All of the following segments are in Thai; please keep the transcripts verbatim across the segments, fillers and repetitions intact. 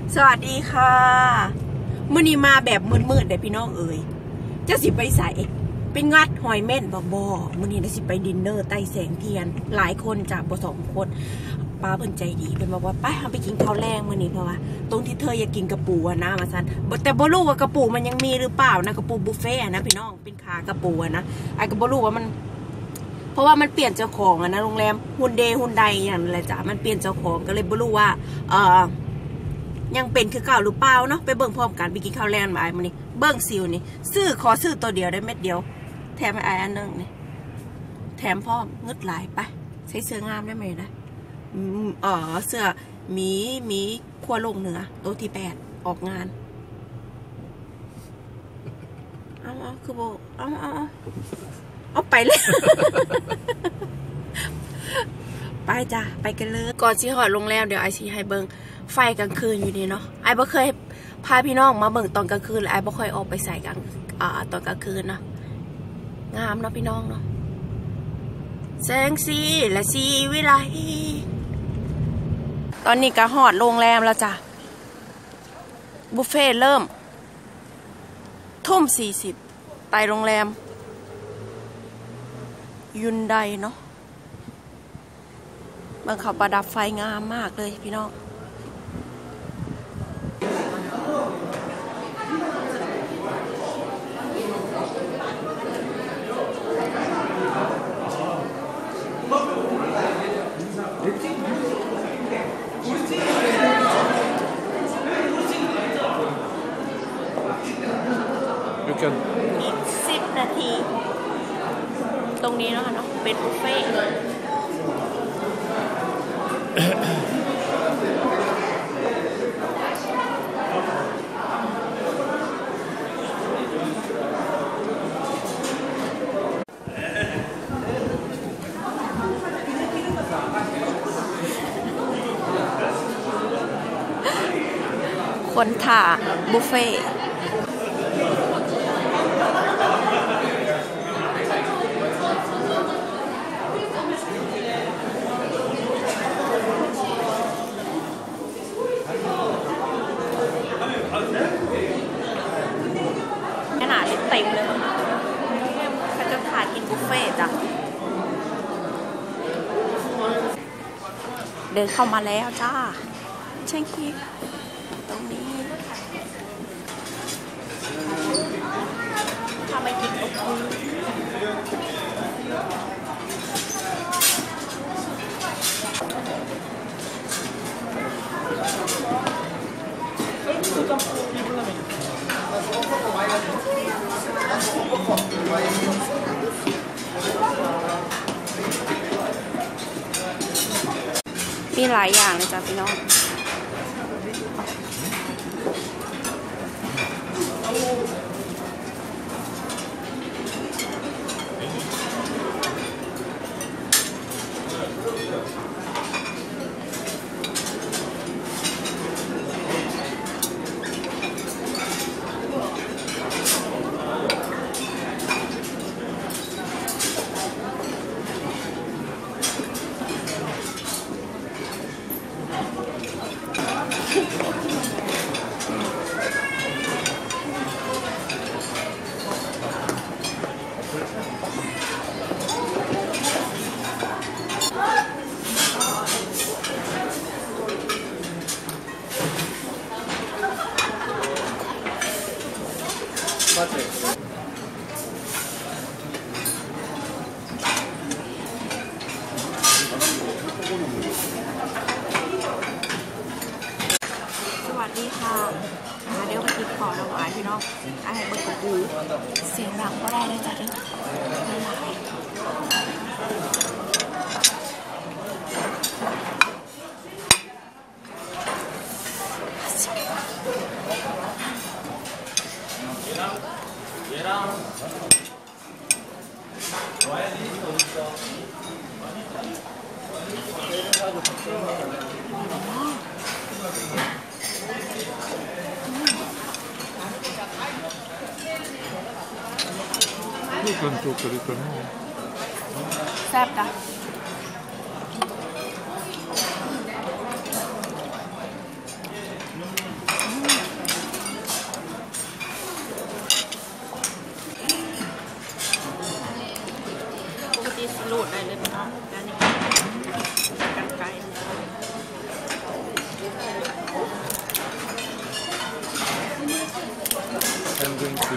สวัสดีค่ะมื้อนี้มาแบบมืดๆเด้พี่น้องเอ๋ยจะสิไปใส่ไปงัดหอยเม่นบ่บ่มื้อนี้ได้สิไปดินเนอร์ใต้แสงเทียนหลายคนจากบ่สองคนป้าเพิ่นใจดีเพิ่นบอกว่าไปเฮาไปกินข้าวแรงมื้อนี้เพราะว่าตรงที่เธออยากกินกระปูอะนะว่าซั่นแต่บ่รู้ว่ากระปูมันยังมีหรือเปล่านะกระปูบุฟเฟ่นะพี่น้องเป็นขากระปูอะนะไอ้ก็บ่รู้ว่ามันเพราะว่ามันเปลี่ยนเจ้าของอะนะโรงแรมฮุนเดฮุนไดอย่างไรจ้ะมันเปลี่ยนเจ้าของก็เลยบ่รู้ว่าเอ่อยังเป็นคือเก่าหรือเปล่าเนาะไปเบิ่งพร้อมกันไปกินข้าวแรงมาไอ้มื้อนี้เบิ่งซิวนี่ซื้อขอซื้อตัวเดียวได้เม็ดเดียวแถมไอ้อันนึงนี่แถมพร้อมงึดหลายไปใช้เสื้องามได้ไหมนะอ๋อเสื้อหมีหมีขั้วโลกเหนือตัวที่แปดออกงานเอาเอาคือโบเอาเอาเอาเอาไปเลย ไปจ้ะไปกันเลยก่อนที่หอดโรงแรมเดี๋ยวไอซีให้เบิงไฟกลางคืนอยู่นี่เนาะไอบ่เคยพาพี่น้องมาเบิ่งตอนกลางคืนเลยไอบ่เคยออกไปใส่กลางอ่าตอนกลางคืนเนาะงามเนาะพี่น้องเนาะแสงสีและสีวิไลตอนนี้ก็หอดโรงแรมแล้วจ้ะบุฟเฟ่เริ่มทุ่มสี่สิบไปโรงแรมยุนไดเนาะบางเขาประดับไฟงามมากเลยพี่น้องอีกสิบนาทีตรงนี้นะคะเนาะเป็นบุฟเฟ่คนถ่าบุฟเฟ่ขนาดเต็มเลยเขาจะถ่ายกินบุฟเฟ่จ้ะเดินเข้ามาแล้วจ้าเช่นคีตรงนี้ถ้าไม่กินก็คือมีหลายอย่างเลยจ้ะพี่น้องสวัสดีค่ะเดี๋ยวไปกินขอน้ำหวานพี่น้องไอ้เบิร์กกูเสียงดังก็ได้เลยจ้ะเด้อไม่หลายแซ่บจ้ะ อ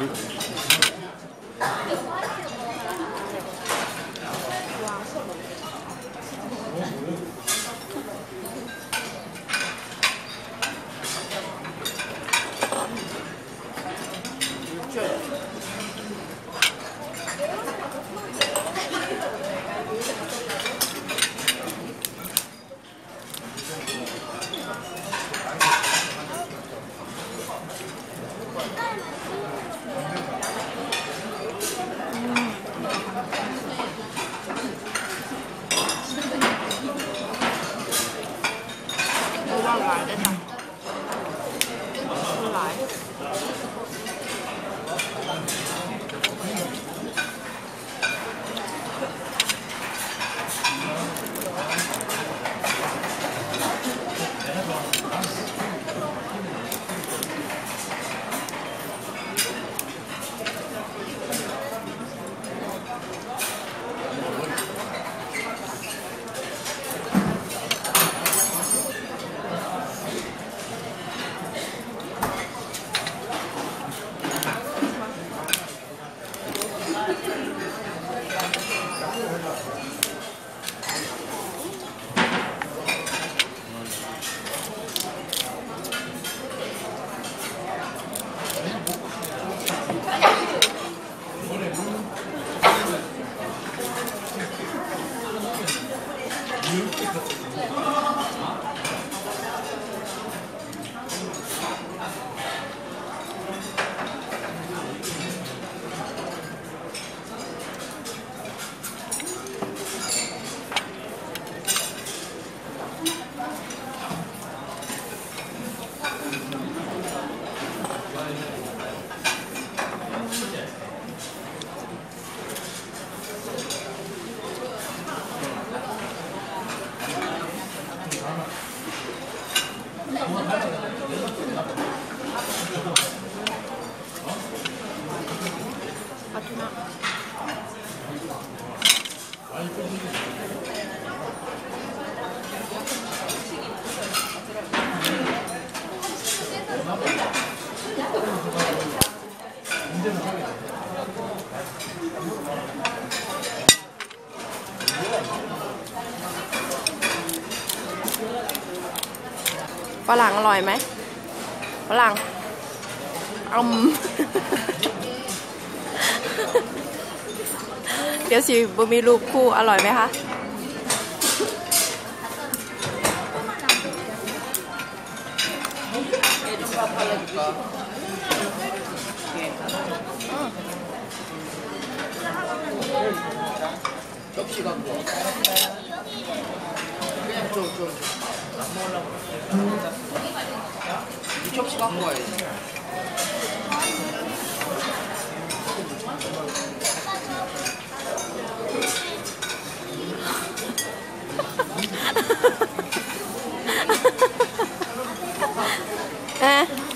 ฝรั่งอร่อยไหมฝรั่งอืม เดี๋ยวสิบ่มีรูปคู่อร่อยไหมคะ 접시 갖고 와. 그냥 좀, 좀. 안 먹으려고. 이 접시 갖고 와야지. 에?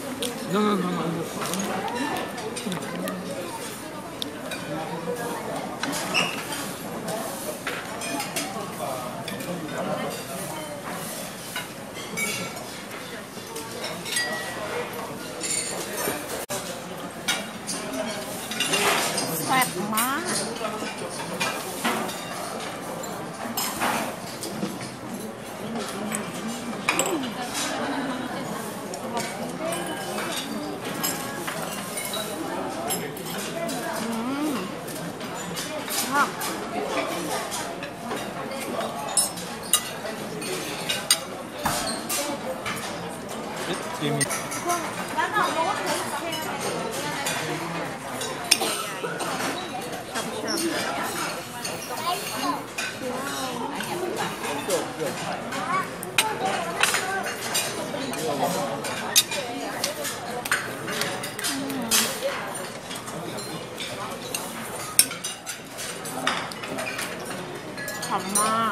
แซ่บมากฉ่ำมาก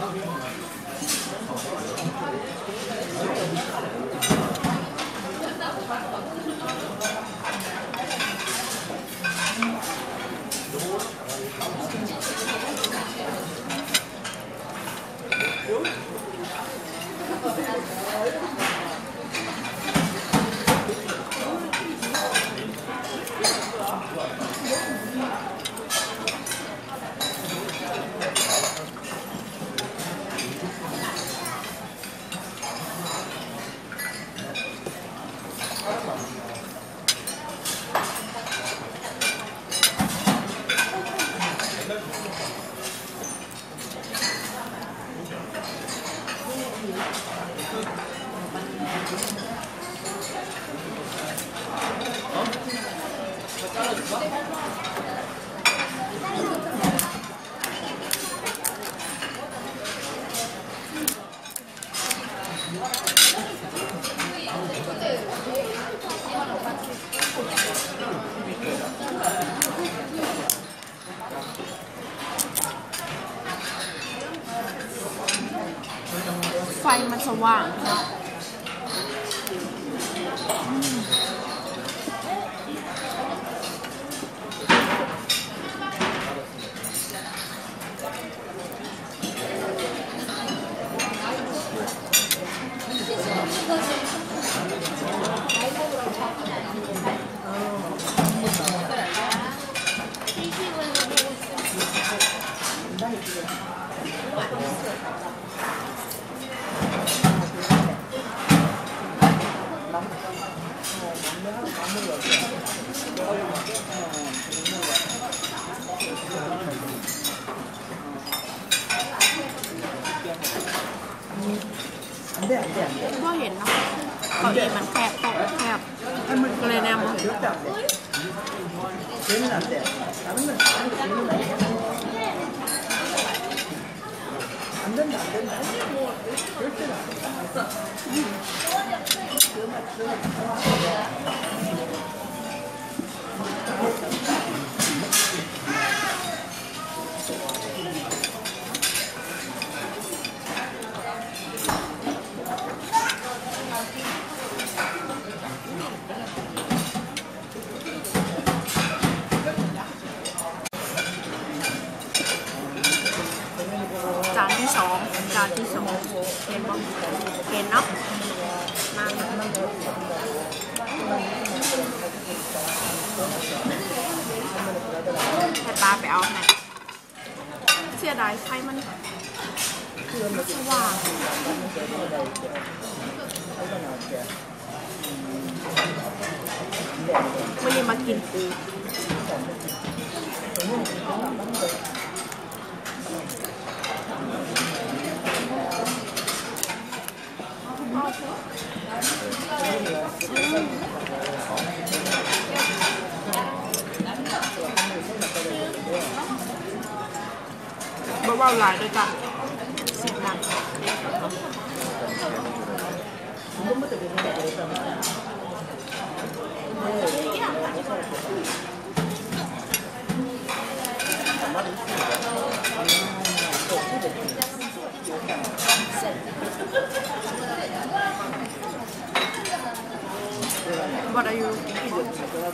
ไฟมันสว่างเนาะก็เห็นเนาะเก้าอี้มันแคบโต๊ะแคบก็เลยแนมมาเห็นจานที่สองจานที่สองเห็นบ้างเห็นเนาะมาให้ปลาไปเอาไหนเสียดายไฟมันมันสว่างวันนี้มากินปูบ่เบาหลายด้วยจ้ะสิบนัดWhat are you eating?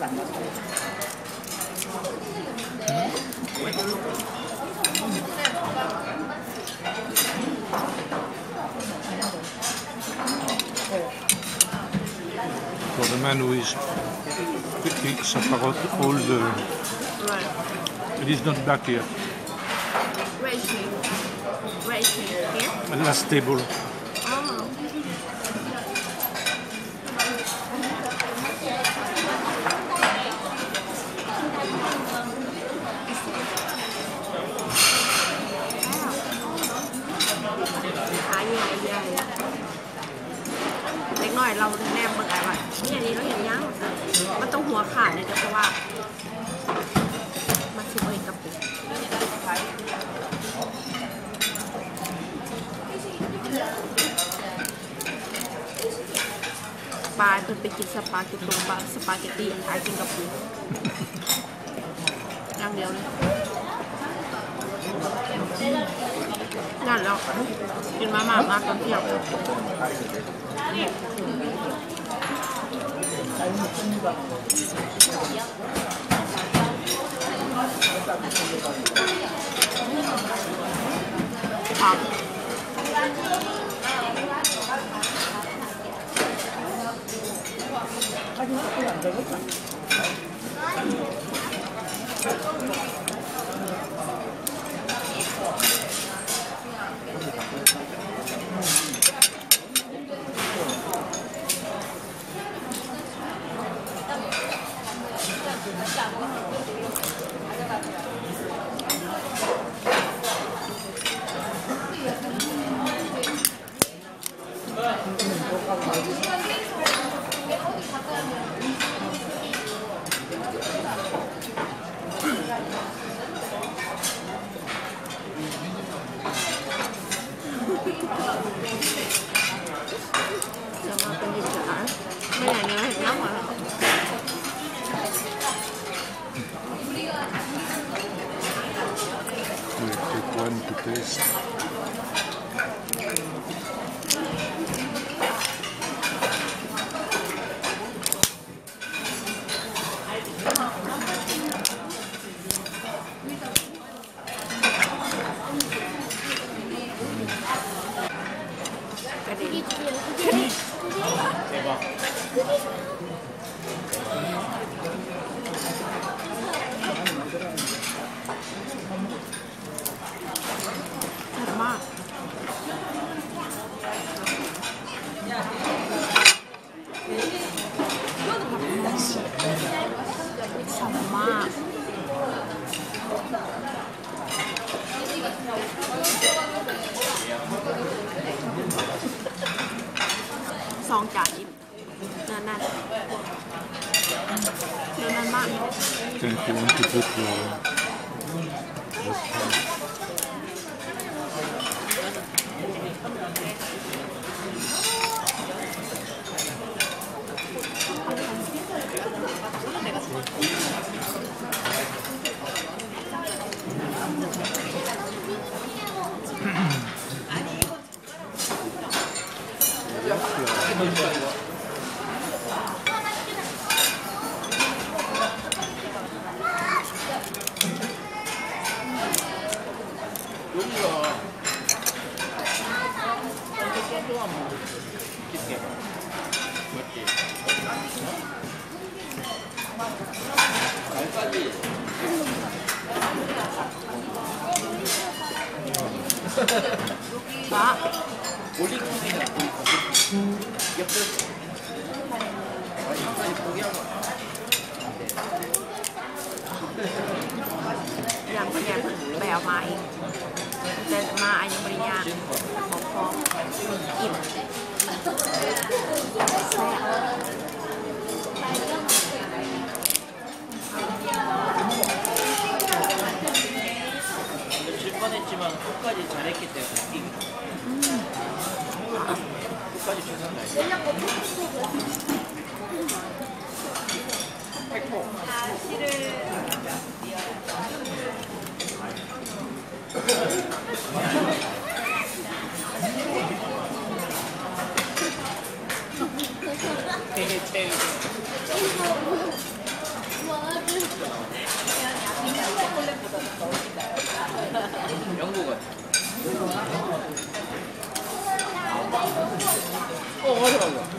For the man who is quickly separate all the... Right. It is not back here. Where is he? Where is he? Here? The last table. Oh. Hả dài dài. เล็กน้อยเราแนมเบิกอะไรนี่อันนี้เราเห็นยังมันต้องหัวขาดเลยเพราะว่ามาชิมเองกับปุ๊ปลาเป็นไปกินสปาเกตตี้ปลาสปาเกตตี้ขายกินกับปูอย่างเดียวเลยงานแล้วกินมาม่ามากตอนเที่ยงครับจะมาเป็นดิบจ๋าไม่ไหนเนื้อเห็นน้ำหวาน Take one to taste. 대박. มากฉ่ำมากสองจานอิ่มเนื้อแน่นเนื้อแน่นมาก Think you want to put your... ป้า 올리고기는 옆에 완전히 포기하고 ยังก็ยังไปเอามาอีกแต่มาอันยังบริญญาบอกพออิ่มแซ่บ 질 뻔했지만 끝까지 잘했기 때문에 이깁니다. 끝까지 최선 다했어요. 영국 같아. 어, 맞아, 맞아.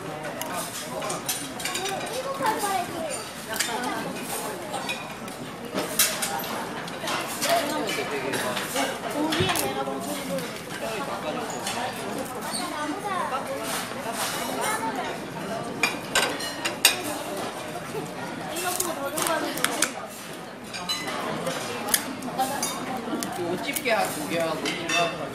이거 집게 한 두 개 하고 일반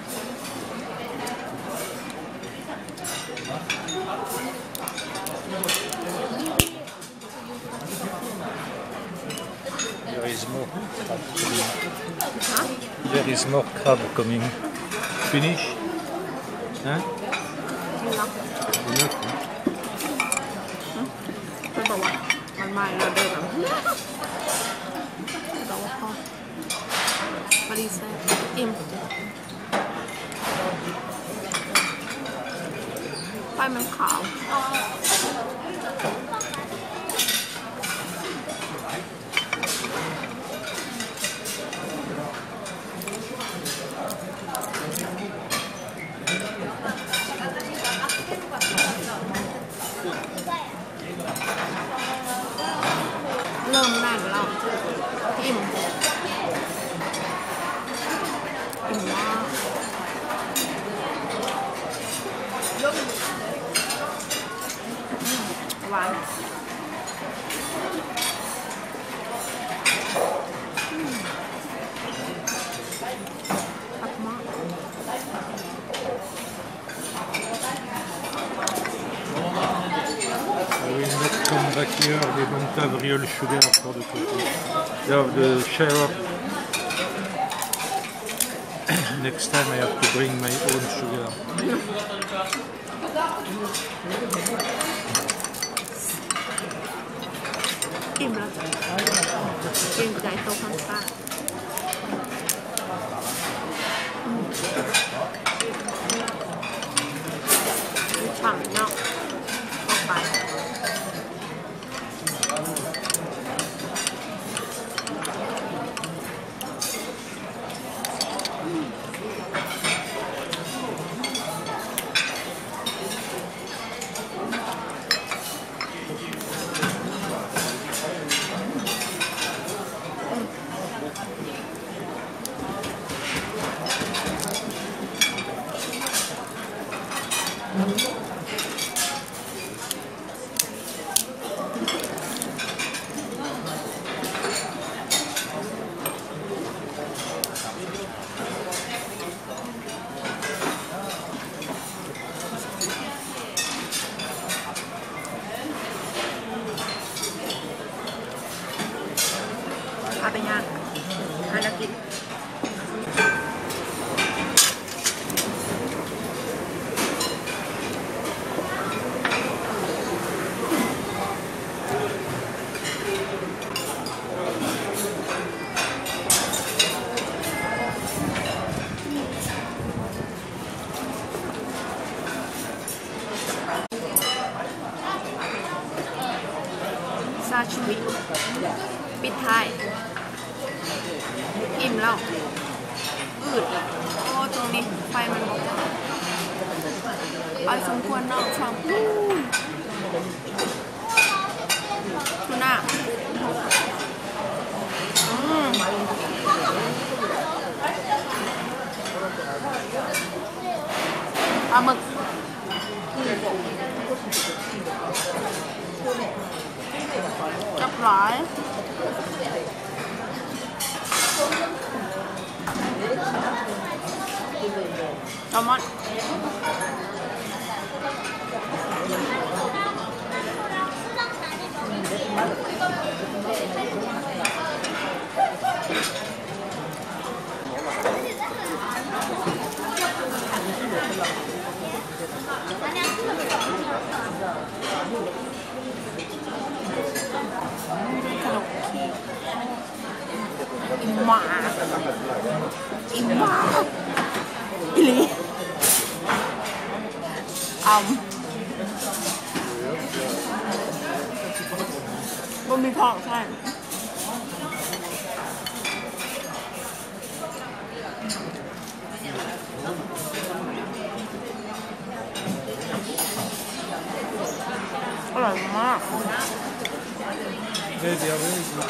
There is more crab coming. There is more crab coming. Finish? Huh? Enough. Enough? มันบอกว่ามันไม่เราเดินแบบแต่ว่าพอมาดีแซ่บอิ่มมันขาวเริ่มได้แล้วอิ่มอิ่มมากหวานปักมาก We not come back here, they don't have real sugar for the coffee. They have the syrup. Next time I have to bring my own sugar. อิ่มแล้วจ้ะเกรงใจโต๊ะข้างๆฉ่ำเนาะออกไปเอาไปย่างให้เรากินซาชิมิปิดท้ายอิ่มแล้วอืดโอ้ตรงนี้ไฟมันบอกไปสมควรนอกช่องทูน่าอืมปลาหมึกจับหลายแซลมอนอิ่มมากอิ่มมากอีหลีอ่ำบะหมี่ทอดใช่อร่อยมาก They, they are very good.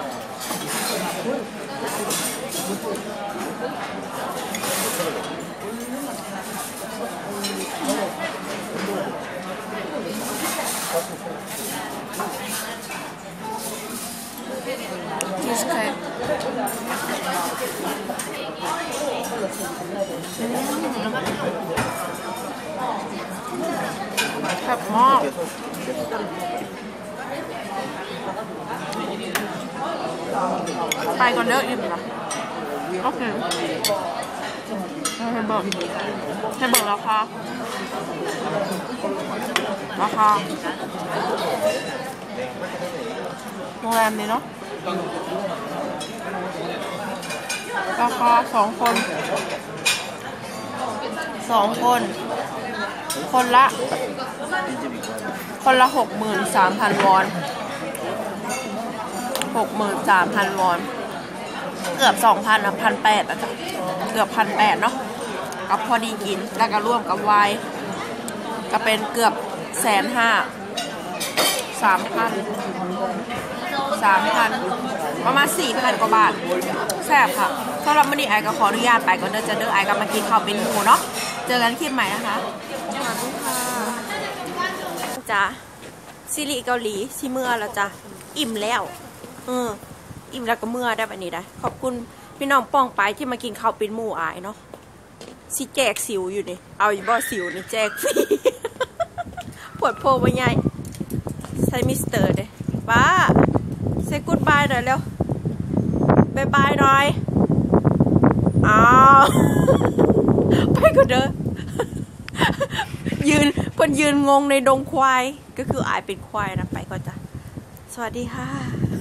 cheesecake แซ่บมากไปก่อนเด้ออิ่มนะโอเคให้เบิกให้เบิกราคาราคาโรงแรมนี้เนาะราคาสองคนสองคนคนละคนละหกหมื่นสามพันวอนหกหมื่นสามพันวอนเกือบสองพันอ่ะพันแปดอ่ะจ้ะเกือบพันแปดเนาะกับพอดีกินแล้วก็ร่วมกับไวน์ก็เป็นเกือบแสนห้าสามพันสามพันประมาณสี่พันกว่าบาทแซ่บค่ะสำหรับวันนี้ไอ้ก็ขออนุญาตไปก่อนเด้อจะเด้อไอ้ก็มากินข้าวเป็นหมูเนาะเจอกันคลิปใหม่นะคะสวัสดีค่ะจ้ะซีรีส์เกาหลีชิเมื่อแล้วจ้ะอิ่มแล้วเอออิ่มแล้วก็เมื่อได้แบบนี้ได้ขอบคุณพี่น้องป้องไปที่มากินข้าวเป็นหมูอายเนาะสิแจกสิวอยู่นี่เอาอยู่บ่สิวนี่แจกฟรีปวดโพว่าใหญ่ใส่มิสเตอร์เด้ป้าเซกูดบายหน่อยเร็วบายบายหน่อยอ้าวไปก็เด้อยืนคนยืนงงในดงควายก็คืออายเป็นควายนะไปก่อนจ้ะสวัสดีค่ะ